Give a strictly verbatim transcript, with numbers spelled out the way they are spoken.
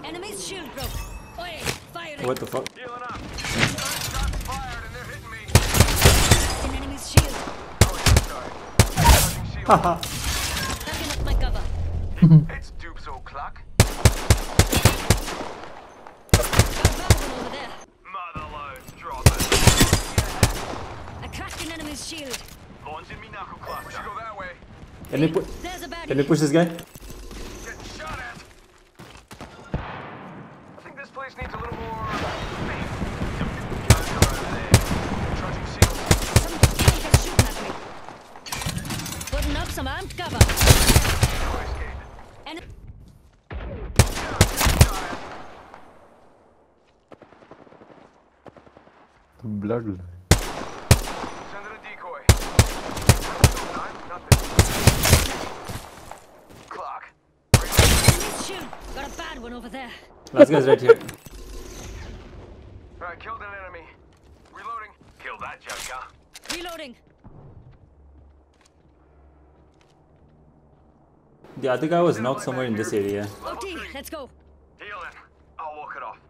Enemy's shield broke. Oi, firing. What the fuck? Healing up. Shots fired and they're hitting me. An enemy's shield. Oh, yeah, sorry. Charging shield. Haha. Backing up my cover. It's dupes o'clock. Got another one over there. Motherload, drop it. I cracked an enemy's shield. Launching me knuckle cluster. We should go that way. Can you put? There's a baddie. Can you push this guy? Getting shot at. I think this place needs a little more. Paint. Guns are over there. Charging shield. Some tank is shooting at me. Putting up some armed cover. No escape. En Bloodline. Send in a decoy. Nothing. Clock. enemy's shield. Got a bad one over there. Last guy's right here. Alright, killed an enemy. Reloading. Kill that joker. Reloading. The other guy was knocked somewhere in this area. O T, let's go. Healing. I'll walk it off.